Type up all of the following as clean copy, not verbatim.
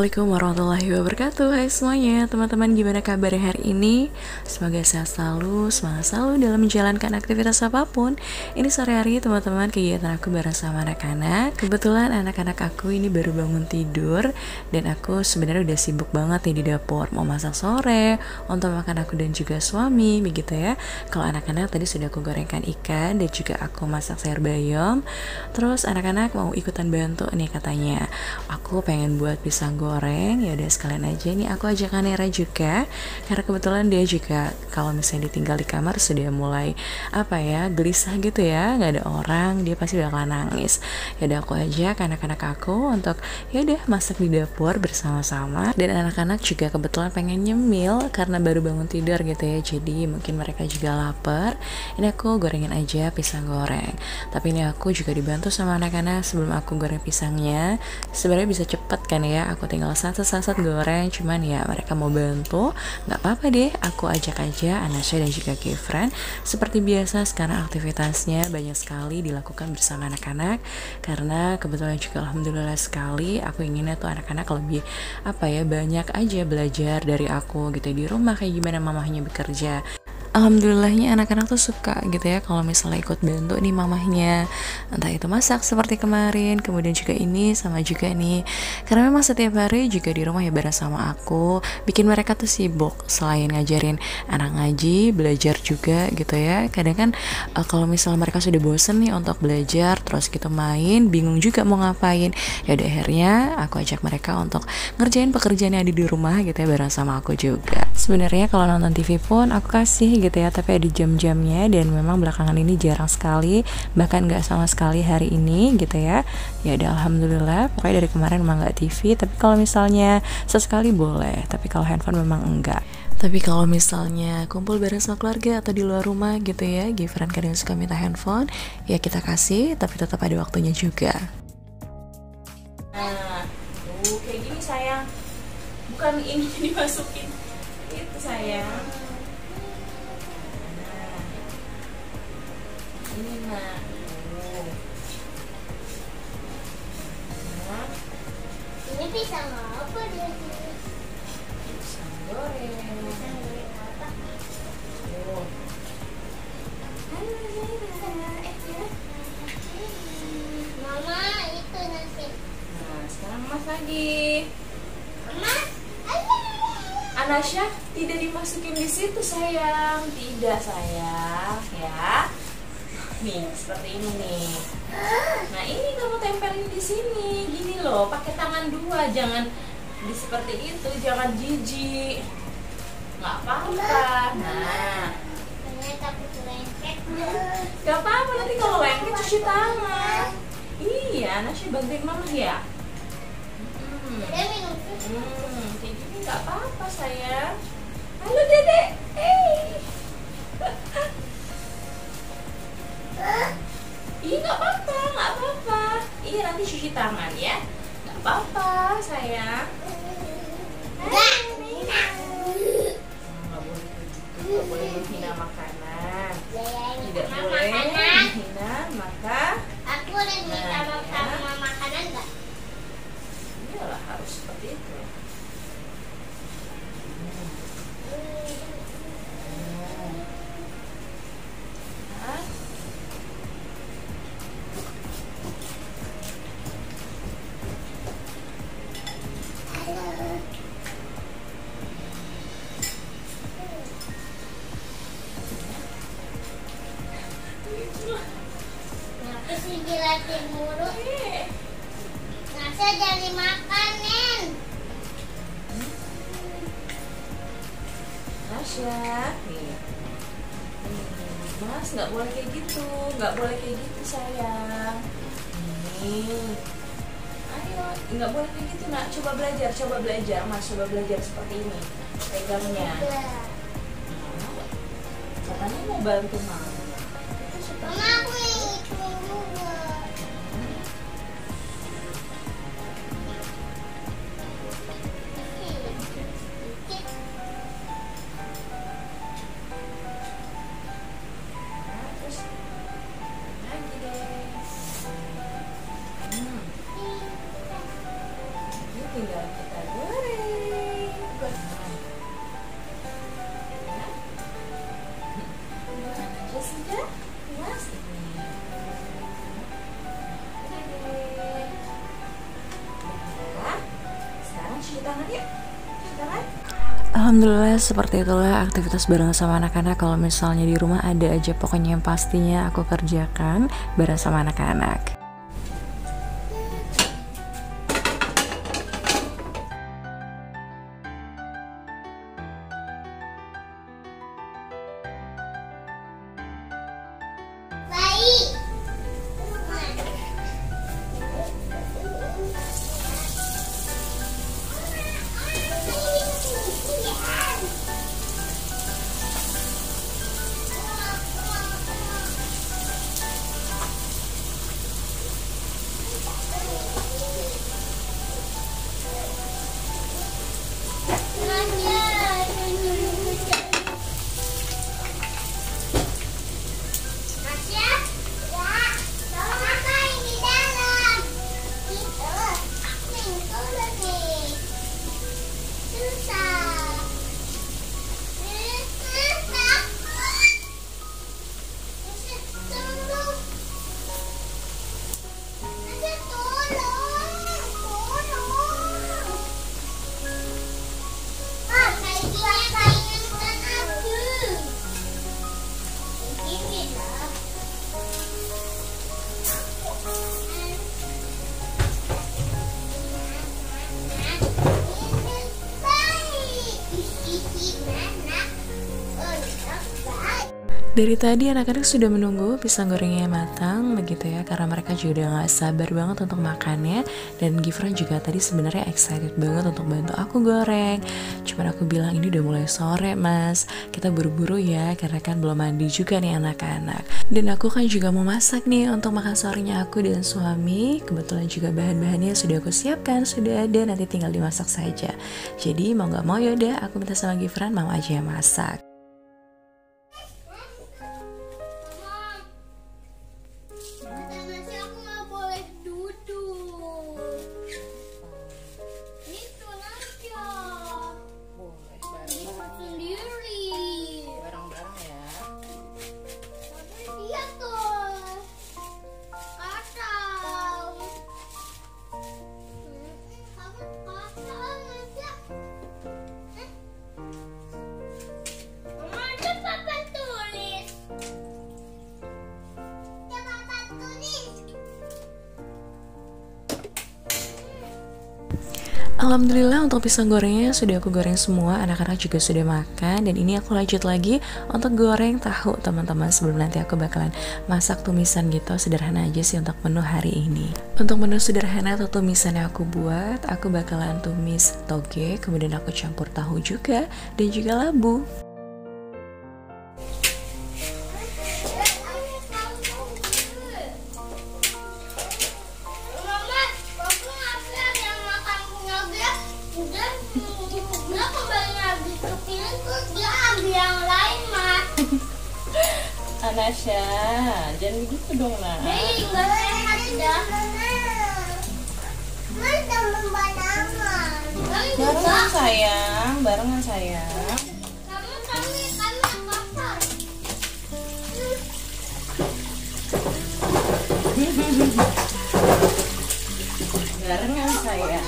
Assalamualaikum warahmatullahi wabarakatuh. Hai semuanya, teman-teman, gimana kabarnya hari ini? Semoga sehat selalu, semangat selalu dalam menjalankan aktivitas apapun. Ini sore hari teman-teman, kegiatan aku bareng sama anak-anak. Kebetulan anak-anak aku ini baru bangun tidur, dan aku sebenarnya udah sibuk banget nih di dapur. Mau masak sore, untuk makan aku dan juga suami, begitu ya. Kalau anak-anak tadi sudah aku gorengkan ikan, dan juga aku masak sayur bayam. Terus anak-anak mau ikutan bantu nih katanya. Aku pengen buat pisang goreng, ya udah sekalian aja nih aku ajak Nera juga, karena kebetulan dia juga kalau misalnya ditinggal di kamar sudah mulai gelisah gitu ya, nggak ada orang, dia pasti bakalan nangis. Ya udah aku ajak anak-anak aku untuk ya udah masak di dapur bersama-sama, dan anak-anak juga kebetulan pengen nyemil karena baru bangun tidur gitu ya, jadi mungkin mereka juga lapar. Ini aku gorengin aja pisang goreng, tapi ini aku juga dibantu sama anak-anak sebelum aku goreng pisangnya. Sebenarnya bisa cepet kan ya, aku tinggal sat-sat goreng, cuman ya mereka mau bantu, nggak apa-apa deh, aku ajak aja Anasya dan juga Kefran. Seperti biasa sekarang aktivitasnya banyak sekali dilakukan bersama anak-anak, karena kebetulan juga alhamdulillah sekali aku inginnya tuh anak-anak lebih banyak aja belajar dari aku gitu di rumah, kayak gimana mamahnya bekerja. Alhamdulillahnya anak-anak tuh suka gitu ya kalau misalnya ikut bantu nih mamahnya, entah itu masak seperti kemarin, kemudian juga ini sama juga nih, karena memang setiap hari juga di rumah ya bareng sama aku, bikin mereka tuh sibuk selain ngajarin anak ngaji, belajar juga gitu ya. Kadang kan kalau misalnya mereka sudah bosen nih untuk belajar, terus gitu main, bingung juga mau ngapain, ya udah akhirnya aku ajak mereka untuk ngerjain pekerjaan yang ada di rumah gitu ya bareng sama aku juga. Sebenarnya kalau nonton TV pun aku kasih gitu ya, tapi ada jam-jamnya, dan memang belakangan ini jarang sekali, bahkan nggak sama sekali hari ini gitu ya. Ya udah alhamdulillah, pokoknya dari kemarin memang nggak TV, tapi kalau misalnya sesekali boleh, tapi kalau handphone memang enggak. Tapi kalau misalnya kumpul bareng sama keluarga atau di luar rumah gitu ya, Gibran kadang suka minta handphone, ya kita kasih, tapi tetap ada waktunya juga. Nah, tuh kayak gini sayang, bukan ini dimasukin, itu sayang. Ini nak, Ini pisang apa dia? pisang goreng. Pisang goreng apa? Tuh. Halo Zaira. Mama, itu nasi. Nah, sekarang mas lagi. Mama, ayo. Anasya tidak dimasukin di situ sayang, tidak sayang, ya. Nih seperti ini nih. Nah ini kamu tempelin di sini, gini loh, pakai tangan dua, jangan di seperti itu, jangan jijik, nggak apa-apa. Nah, Saya takut lengket. nggak apa-apa, nanti kalau lengket cuci tangan. Iya, Nasya bantuin mama ya. Dia minum susu. Kayak gini nggak apa-apa sayang. Halo dedek, Iya nggak apa-apa, nggak apa-apa. Iya nanti cuci tangan ya. Nggak apa-apa sayang. Enggak. Nggak boleh menghina makanan. Tidak Sama boleh makanan. menghina maka. Aku udah minta sama makanan enggak? Iyalah harus seperti itu. Nah, Kenapa sih jilatin mulu? Nasa jadi makanin. Nasya, nih. Mas, nggak boleh kayak gitu, nggak boleh kayak gitu sayang. Nih, ayo, nggak boleh kayak gitu nak. Coba belajar, mas, coba belajar seperti ini. Pegangnya. Nah, katanya mau bantu mama. Itu seperti Mama, aku yang itu juga. Nah, terus lagi deh. Ini tinggal kita sudah puas ini. Ya, sekarang cuci tangan yuk. Cuci tangan. Alhamdulillah, seperti itulah aktivitas bareng sama anak-anak. Kalau misalnya di rumah ada aja pokoknya yang pastinya aku kerjakan bareng sama anak-anak. Baik. Dari tadi anak-anak sudah menunggu pisang gorengnya matang begitu ya, karena mereka juga udah gak sabar banget untuk makannya. Dan Gifran juga tadi sebenarnya excited banget untuk bantu aku goreng. Cuman aku bilang ini udah mulai sore mas, kita buru-buru ya karena kan belum mandi juga nih anak-anak. Dan aku kan juga mau masak nih untuk makan sorenya aku dan suami. Kebetulan juga bahan-bahannya sudah aku siapkan, sudah ada, nanti tinggal dimasak saja. Jadi mau gak mau yaudah aku minta sama Gifran mau aja yang masak. Alhamdulillah untuk pisang gorengnya sudah aku goreng semua, anak-anak juga sudah makan. Dan ini aku lanjut lagi untuk goreng tahu teman-teman, sebelum nanti aku bakalan masak tumisan gitu. Sederhana aja sih untuk menu hari ini. Untuk menu sederhana atau tumisan yang aku buat, aku bakalan tumis toge, kemudian aku campur tahu juga dan juga labu. Anasya, jangan begitu dong nak. Hei, nggak sehat dah. Mana membanangan? Barengan sayang, barengan sayang. Kami yang kotor. Barengan sayang.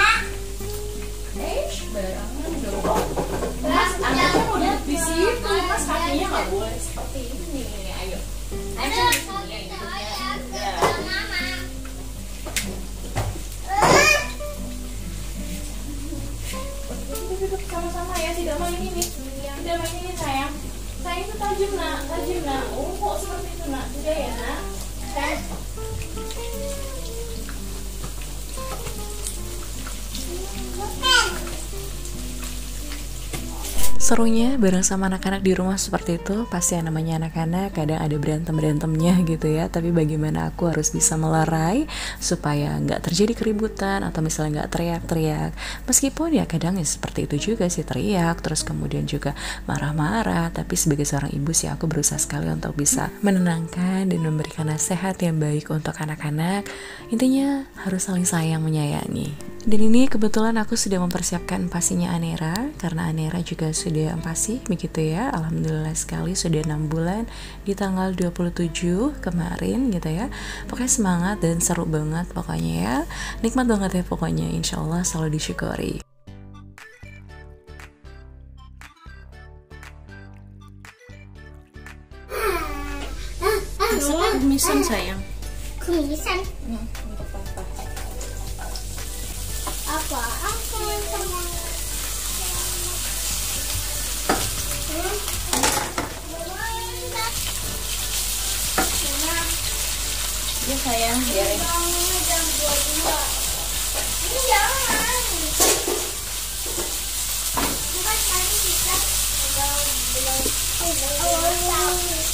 Barengan dong. Mas, anaknya mau duduk di situ, mas kakinya nggak boleh seperti ini. Ayo. Ayo di sini ya, duduknya. Duduk sama-sama ya, tidak main ini. Tidak main ini sayang. Sayang itu tajam nak, tajam nak. Oh kok seperti itu nak, tidak ya nak. Sayang. Serunya bareng sama anak-anak di rumah seperti itu, pasti yang namanya anak-anak kadang ada berantem-berantemnya gitu ya. Tapi bagaimana aku harus bisa melerai supaya nggak terjadi keributan atau misalnya nggak teriak-teriak. Meskipun ya kadang ya seperti itu juga sih, teriak terus kemudian juga marah-marah. Tapi sebagai seorang ibu sih aku berusaha sekali untuk bisa menenangkan dan memberikan nasihat yang baik untuk anak-anak. Intinya harus saling sayang menyayangi. Dan ini kebetulan aku sudah mempersiapkan pastinya Anera, karena Anera juga sudah dia empasi begitu ya. Alhamdulillah sekali sudah 6 bulan di tanggal 27 kemarin gitu ya. Pokoknya semangat dan seru banget pokoknya ya. Nikmat banget ya pokoknya, insya Allah selalu disyukuri. Masak kumisan sayang. Kumisan Untuk papa. apa? Ya sayang, biarin. Jam 22. Ini jangan. Bukan tadi kita belum.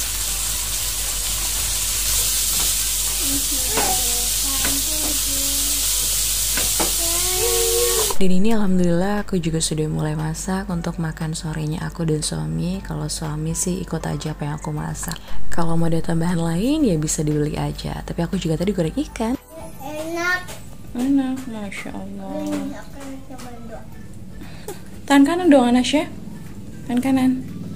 Dan ini alhamdulillah aku juga sudah mulai masak untuk makan sorenya aku dan suami. Kalau suami sih ikut aja apa yang aku masak. Kalau mau ada tambahan lain ya bisa dibeli aja. Tapi aku juga tadi goreng ikan. Enak. Enak, masya Allah. Ini akan coba doa. Tangan kanan dong Anasya. Tangan kanan.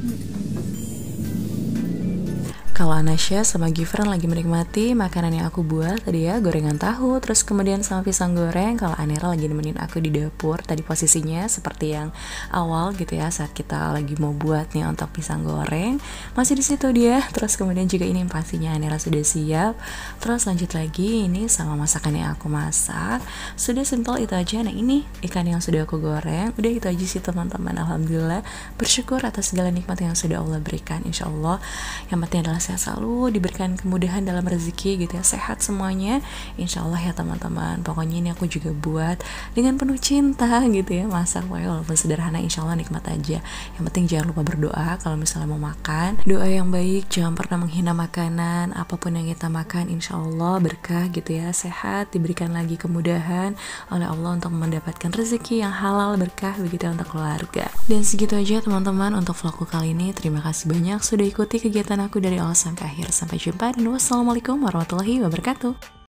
Kalau Anasya sama Gifran lagi menikmati makanan yang aku buat tadi ya, gorengan tahu, terus kemudian sama pisang goreng. Kalau Anera lagi nemenin aku di dapur, tadi posisinya seperti yang awal gitu ya, saat kita lagi mau buat nih untuk pisang goreng, masih di situ dia. Terus kemudian juga ini pastinya Anera sudah siap. Terus lanjut lagi ini sama masakan yang aku masak. Sudah simpel itu aja. Nah ini ikan yang sudah aku goreng, udah itu aja sih teman-teman. Alhamdulillah bersyukur atas segala nikmat yang sudah Allah berikan. Insya Allah yang penting adalah sehat selalu, diberikan kemudahan dalam rezeki gitu ya, sehat semuanya insya Allah ya teman-teman. Pokoknya ini aku juga buat dengan penuh cinta gitu ya, masak walaupun sederhana insya Allah nikmat aja. Yang penting jangan lupa berdoa kalau misalnya mau makan, doa yang baik, jangan pernah menghina makanan. Apapun yang kita makan insya Allah berkah gitu ya, sehat, diberikan lagi kemudahan oleh Allah untuk mendapatkan rezeki yang halal berkah begitu ya untuk keluarga. Dan segitu aja teman-teman untuk vlogku kali ini. Terima kasih banyak sudah ikuti kegiatan aku dari awal sampai akhir. Sampai jumpa dan wassalamualaikum warahmatullahi wabarakatuh.